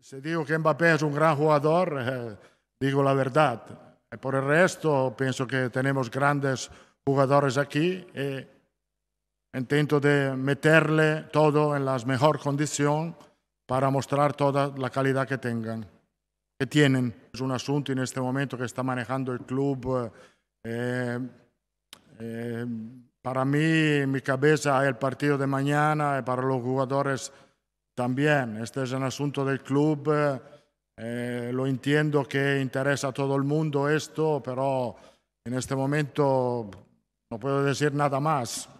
Si digo que Mbappé es un gran jugador, digo la verdad. Por el resto, pienso que tenemos grandes jugadores aquí y intento de meterle todo en las mejores condiciones para mostrar toda la calidad que tienen. Es un asunto en este momento que está manejando el club. Para mí, en mi cabeza, hay el partido de mañana y para los jugadores también. Este es un asunto del club. Lo entiendo que interesa a todo el mundo esto, pero en este momento no puedo decir nada más.